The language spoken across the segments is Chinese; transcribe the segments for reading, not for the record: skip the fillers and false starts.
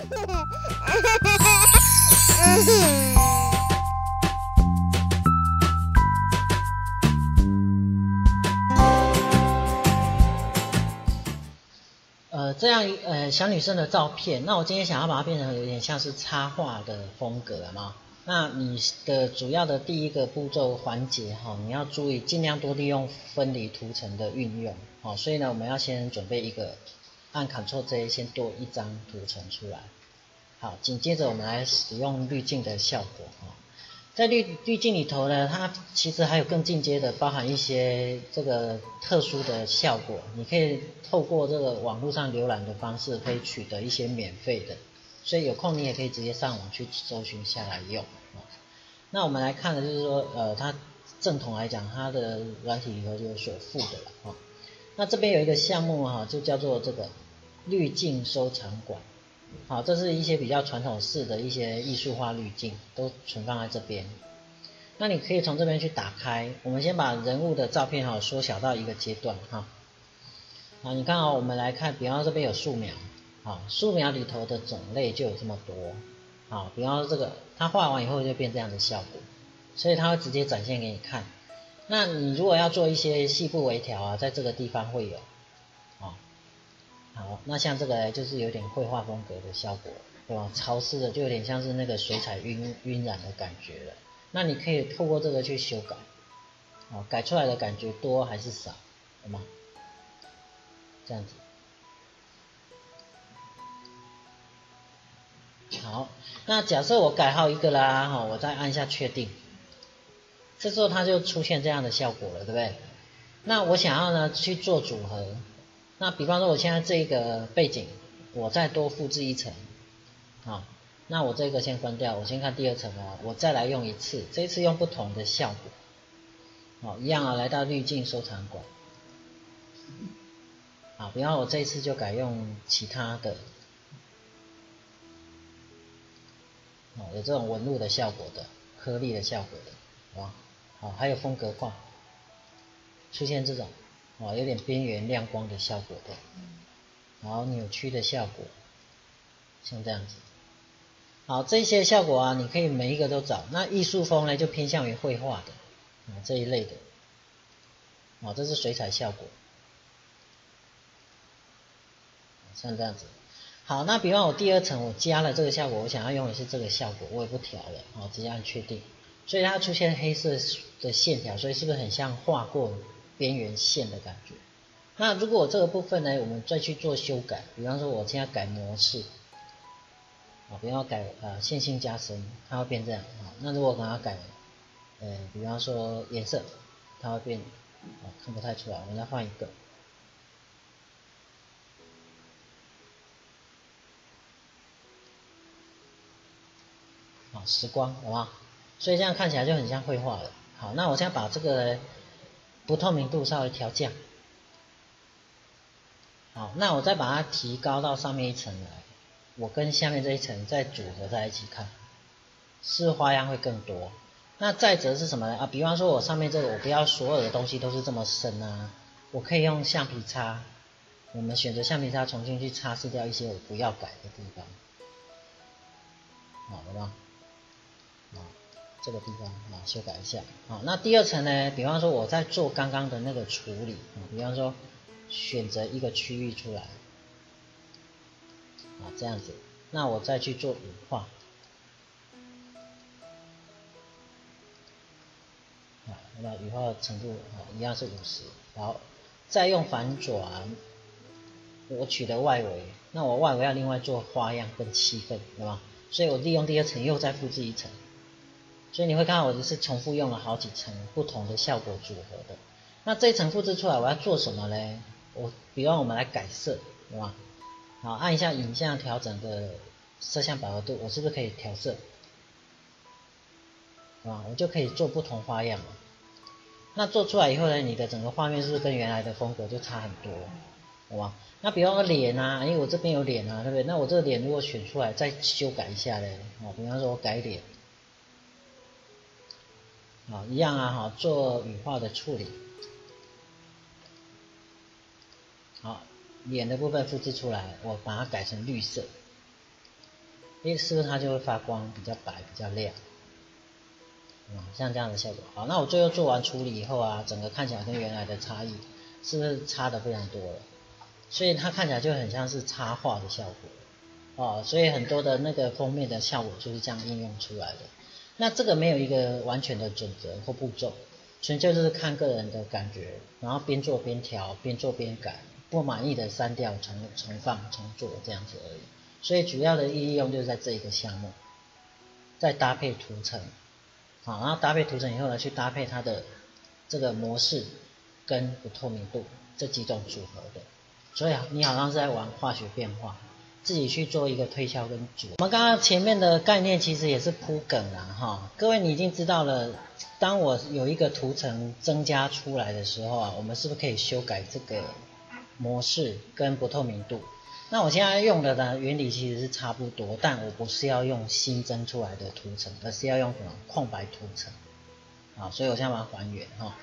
这样小女生的照片，那我今天想要把它变成有点像是插画的风格嘛。那你的主要的第一个步骤环节你要注意尽量多利用分离图层的运用所以呢我们要先准备一个按 Ctrl+J 先多一张图层出来。好，紧接着我们来使用滤镜的效果在滤镜里头呢，它其实还有更进阶的，包含一些这个特殊的效果，你可以透过这个网络上浏览的方式，可以取得一些免费的，所以有空你也可以直接上网去搜寻下来用。那我们来看的就是说，它正统来讲，它的软体里头就有所附的了那这边有一个项目就叫做这个滤镜收藏馆。好，这是一些比较传统式的一些艺术化滤镜，都存放在这边。那你可以从这边去打开，我们先把人物的照片缩小到一个阶段好，你看我们来看，比方说这边有素描，素描里头的种类就有这么多。好，比方说这个，它画完以后就变这样的效果，所以它会直接展现给你看。那你如果要做一些细部微调在这个地方会有。好，那像这个就是有点绘画风格的效果，对吧？潮湿的就有点像是那个水彩晕染的感觉了。那你可以透过这个去修改，改出来的感觉多还是少，好吗？这样子。好，那假设我改好一个啦，我再按一下确定，这时候它就出现这样的效果了，对不对？那我想要呢去做组合。那比方说我现在这个背景我再多复制一层那我这个先关掉，我先看第二层我再来用一次，这一次用不同的效果一样来到滤镜收藏馆比方我这一次就改用其他的有这种纹路的效果的，颗粒的效果的还有风格化出现这种有点边缘亮光的效果的，然后扭曲的效果，像这样子。好，这些效果你可以每一个都找。那艺术风呢，就偏向于绘画的这一类的这是水彩效果，像这样子。好，那比方我第二层我加了这个效果，我想要用的是这个效果，我也不调了直接按确定，所以它出现黑色的线条，所以是不是很像画过边缘线的感觉？那如果我这个部分呢，我们再去做修改，比方说我现在改模式比方改线性加深，它会变这样那如果我给它改比方说颜色，它会变看不太出来，我们再换一个时光，好吗？所以这样看起来就很像绘画了。好，那我现在把这个不透明度稍微调降。好，那我再把它提高到上面一层来，我跟下面这一层再组合在一起看，是花样会更多。那再者是什么呢？比方说我上面这个，我不要所有的东西都是这么深我可以用橡皮擦，我们选择橡皮擦重新去擦拭掉一些我不要改的地方。好吗？这个地方修改一下。那第二层呢，比方说我在做刚刚的那个处理比方说选择一个区域出来这样子，那我再去做羽化那羽化程度一样是50，然后再用反转，我取得外围，那我外围要另外做花样跟气氛，对吧？所以我利用第二层又再复制一层，所以你会看到我是重复用了好几层不同的效果组合的。那这一层复制出来我要做什么呢？比方我们来改色，对吧？好，按一下影像调整的色相饱和度，我是不是可以调色？我就可以做不同花样了。那做出来以后呢，你的整个画面是不是跟原来的风格就差很多？好吧？那比方说脸因为我这边有脸对不对？那我这个脸如果选出来再修改一下呢比方说我改脸一样做羽化的处理。好，脸的部分复制出来，我把它改成绿色。 是不是它就会发光，比较白，比较亮？像这样的效果。好，那我最后做完处理以后啊，整个看起来跟原来的差异是不是差的非常多了？所以它看起来就很像是插画的效果所以很多的那个封面的效果就是这样应用出来的。那这个没有一个完全的准则或步骤，纯粹就是看个人的感觉，然后边做边调，边做边改，不满意的删掉重放重做这样子而已。所以主要的应用就是在这一个项目，再搭配图层。好，然后搭配图层以后呢，去搭配它的这个模式跟不透明度这几种组合的，所以你好像是在玩化学变化，自己去做一个推敲跟组合。我们刚刚前面的概念其实也是铺梗啦哈，各位你已经知道了，当我有一个图层增加出来的时候啊，我们是不是可以修改这个模式跟不透明度？那我现在用的呢原理其实是差不多，但我不是要用新增出来的图层，而是要用什么空白图层。好，所以我现在把它还原哈。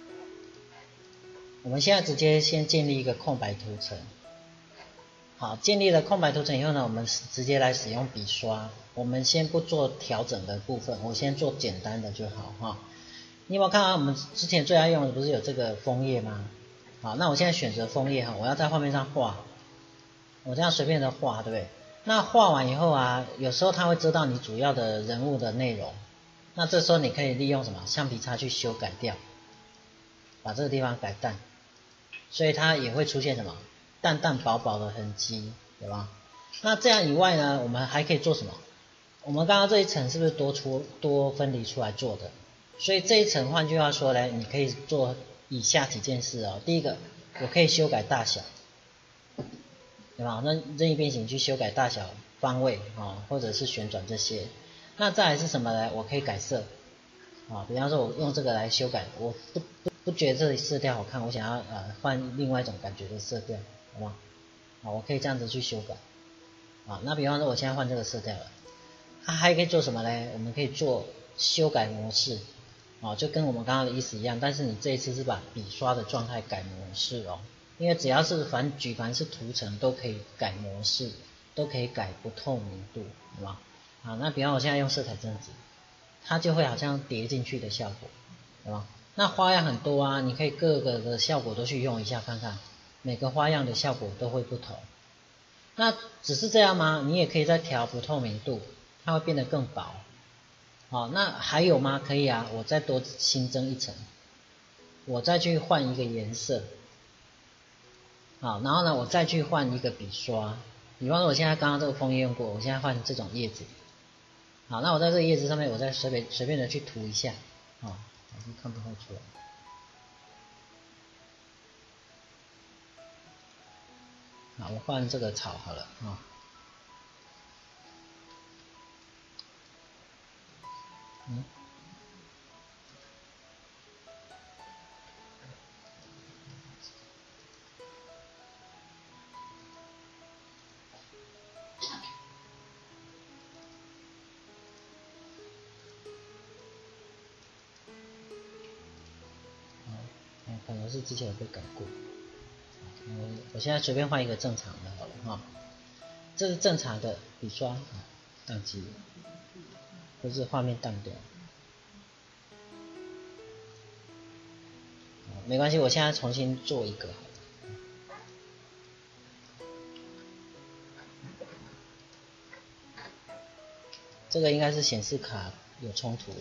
我们现在直接先建立一个空白图层。好，建立了空白图层以后呢，我们直接来使用笔刷。我们先不做调整的部分，我先做简单的就好哈。你有没有看到我们之前最爱用的不是有这个枫叶吗？好，那我现在选择枫叶哈，我要在画面上画。我这样随便的画，对不对？那画完以后啊，有时候它会遮到你主要的人物的内容，那这时候你可以利用什么橡皮擦去修改掉，把这个地方改淡，所以它也会出现什么淡淡薄薄的痕迹，对吧？那这样以外呢，我们还可以做什么？我们刚刚这一层是不是多分离出来做的？所以这一层换句话说呢，你可以做以下几件事哦。第一个，我可以修改大小。对吧？那任意变形去修改大小、方位或者是旋转这些。那再来是什么呢？我可以改色比方说我用这个来修改，我不觉得这里色调好看，我想要换另外一种感觉的色调，好吗？我可以这样子去修改那比方说我现在换这个色调了，它还可以做什么呢？我们可以做修改模式就跟我们刚刚的意思一样，但是你这一次是把笔刷的状态改模式因为只要是举凡是图层都可以改模式，都可以改不透明度，对吧？那比方我现在用色彩增值，它就会好像叠进去的效果，对吧？那花样很多啊，你可以各个的效果都去用一下看看，每个花样的效果都会不同。那只是这样吗？你也可以再调不透明度，它会变得更薄。那还有吗？可以啊，我再多新增一层，我再去换一个颜色。好，然后呢，我再去换一个笔刷，比方说我现在刚刚这个枫叶用过，我现在换这种叶子。好，那我在这个叶子上面，我再随便的去涂一下，看不太出来。好，我换这个草好了可能是之前有被改过。我现在随便换一个正常的好了这是正常的笔刷宕机，或是画面宕掉。没关系，我现在重新做一个好了。这个应该是显示卡有冲突了。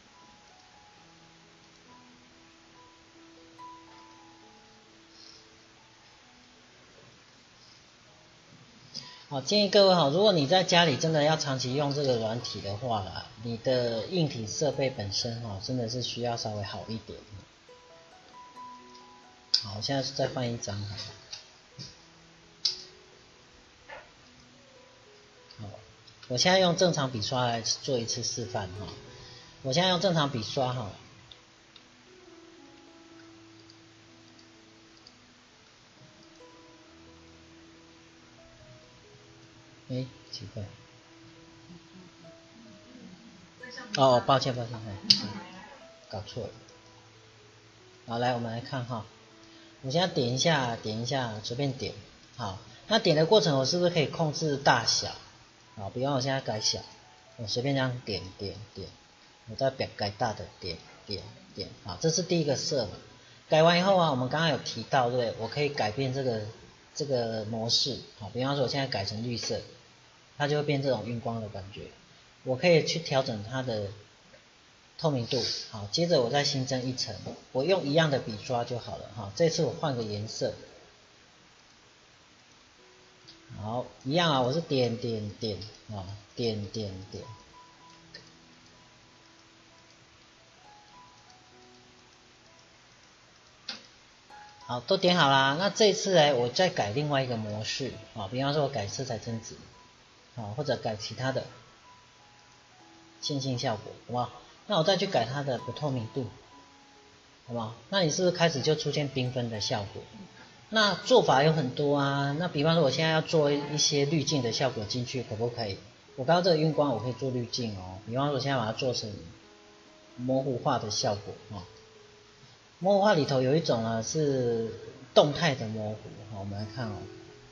好，建议各位如果你在家里真的要长期用这个软体的话啦，你的硬体设备本身真的是需要稍微好一点。好，我现在再换一张好了。好，我现在用正常笔刷来做一次示范我现在用正常笔刷奇怪。抱歉，搞错了。好，来我们来看我现在点一下，随便点。好，那点的过程我是不是可以控制大小？ 好，比方我现在改小，我随便这样点，我再改大的点，好，这是第一个色嘛。改完以后啊，我们刚刚有提到，对不对？我可以改变这个模式，好，比方说我现在改成绿色，它就会变这种晕光的感觉。我可以去调整它的透明度，好，接着我再新增一层，我用一样的笔刷就好了，哈，这次我换个颜色。好，一样啊，我是点啊，点。好，都点好啦。那这次呢，我再改另外一个模式啊，比方说我改色彩增值，啊，或者改其他的线性效果，好不好？那我再去改它的不透明度，好不好？那你是不是开始就出现缤纷的效果？那做法有很多啊。那比方说我现在要做一些滤镜的效果进去，可不可以？我刚刚这个晕光我可以做滤镜哦。比方说我现在把它做成模糊化的效果啊。模糊化里头有一种呢是动态的模糊，好，我们来看哦，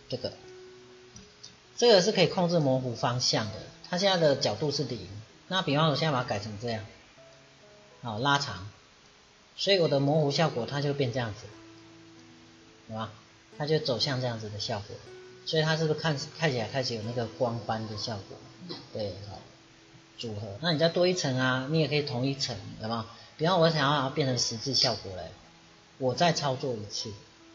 这个是可以控制模糊方向的，它现在的角度是0。那比方说我现在把它改成这样，好，拉长，所以我的模糊效果它就变这样子，对吧？它就走向这样子的效果，所以它是不是看起来开始有那个光斑的效果？对，好，组合。那你再多一层啊，你也可以同一层，有没有？比方我想要把它变成十字效果嘞，我再操作一次，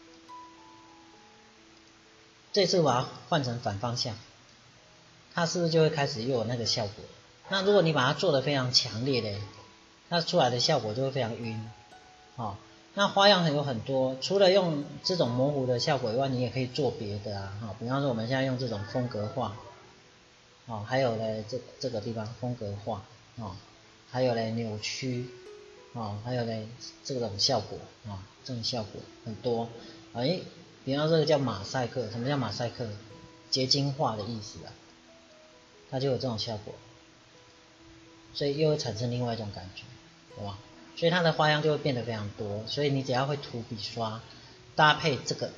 这次我要换成反方向，它是不是就会开始又有那个效果？那如果你把它做得非常强烈嘞，它出来的效果就会非常晕，哦。那花样有很多，除了用这种模糊的效果以外，你也可以做别的啊，哈，比方说我们现在用这种风格化，哦，还有呢这个地方风格化，哦，还有呢扭曲，哦，还有呢这种效果，啊，这种效果很多，比方说这个叫马赛克，什么叫马赛克？结晶化的意思啊，它就有这种效果，所以又会产生另外一种感觉，对吧？所以它的花样就会变得非常多，所以你只要会涂笔刷，搭配这个，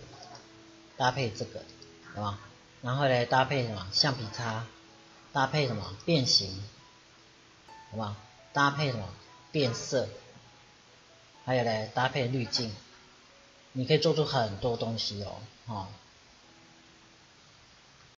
对吧？然后呢搭配什么橡皮擦，搭配什么变形，好不好？搭配什么变色，还有呢搭配滤镜，你可以做出很多东西哦，